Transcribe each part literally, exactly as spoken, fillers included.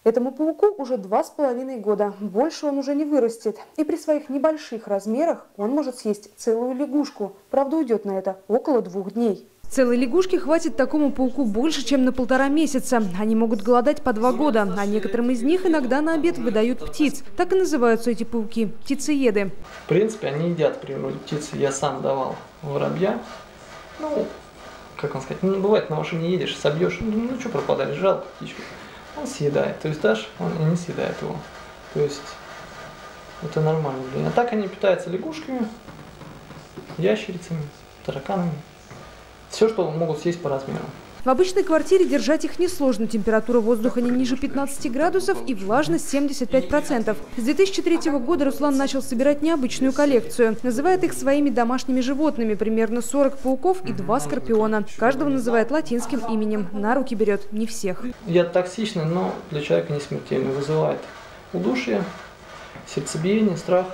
Этому пауку уже два с половиной года. Больше он уже не вырастет. И при своих небольших размерах он может съесть целую лягушку. Правда, уйдет на это около двух дней. Целой лягушки хватит такому пауку больше, чем на полтора месяца. Они могут голодать по два года, а некоторым из них иногда на обед выдают птиц. Так и называются эти пауки – птицееды. В принципе, они едят природу птицы. Я сам давал воробья. Ну, как вам сказать, ну, бывает, на машине едешь, собьешь, ну, ну что пропадали, жалко птичку. Он съедает. То есть дашь, он и не съедает его. То есть это нормально. А так они питаются лягушками, ящерицами, тараканами. Все, что могут съесть по размеру. В обычной квартире держать их несложно. Температура воздуха не ниже пятнадцати градусов и влажность семьдесят пять процентов. С две тысячи третьего года Руслан начал собирать необычную коллекцию. Называет их своими домашними животными. Примерно сорок пауков и два скорпиона. Каждого называет латинским именем. На руки берет не всех. Яд токсичный, но для человека не смертельный. Вызывает удушье, сердцебиение, страх.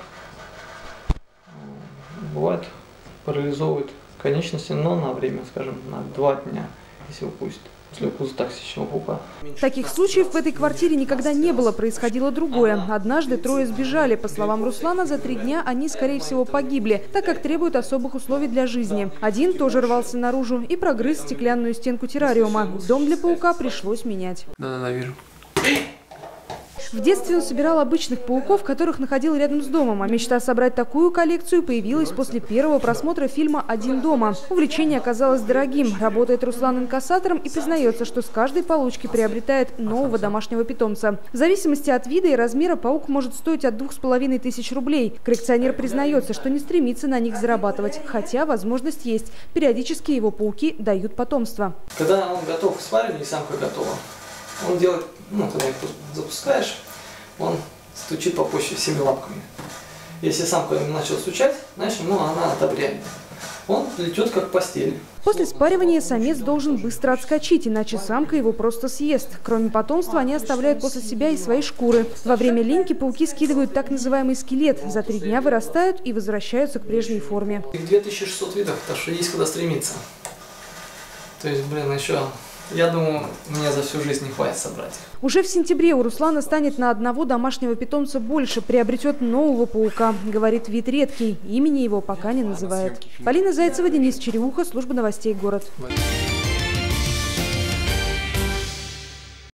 Бывает, парализовывает конечности, но на время, скажем, на два дня, если укусит, после укуса токсичного паука. Таких случаев в этой квартире никогда не было, происходило другое. Однажды трое сбежали. По словам Руслана, за три дня они, скорее всего, погибли, так как требуют особых условий для жизни. Один тоже рвался наружу и прогрыз стеклянную стенку террариума. Дом для паука пришлось менять. Да-да-да, вижу. В детстве он собирал обычных пауков, которых находил рядом с домом, а мечта собрать такую коллекцию появилась после первого просмотра фильма «Один дома». Увлечение оказалось дорогим. Работает Руслан инкассатором и признается, что с каждой получки приобретает нового домашнего питомца. В зависимости от вида и размера паук может стоить от двух с половиной тысяч рублей. Коллекционер признается, что не стремится на них зарабатывать, хотя возможность есть. Периодически его пауки дают потомство. Когда он готов к свариванию, самка готова, он делает, ну, когда их запускаешь, он стучит по почве всеми лапками. Если самка начала стучать, значит, ну, она одобряет. Он летет как постель. После спаривания самец должен быстро отскочить, иначе самка его просто съест. Кроме потомства, они оставляют после себя и свои шкуры. Во время линьки пауки скидывают так называемый скелет. За три дня вырастают и возвращаются к прежней форме. Их две тысячи шестьсот видов, так что есть куда стремиться. То есть, блин, еще... Я думаю, мне за всю жизнь не хватит собрать. Уже в сентябре у Руслана станет на одного домашнего питомца больше. Приобретет нового паука. Говорит, вид редкий. Имени его пока не называет. Полина Зайцева, Денис Череуха, служба новостей «Город».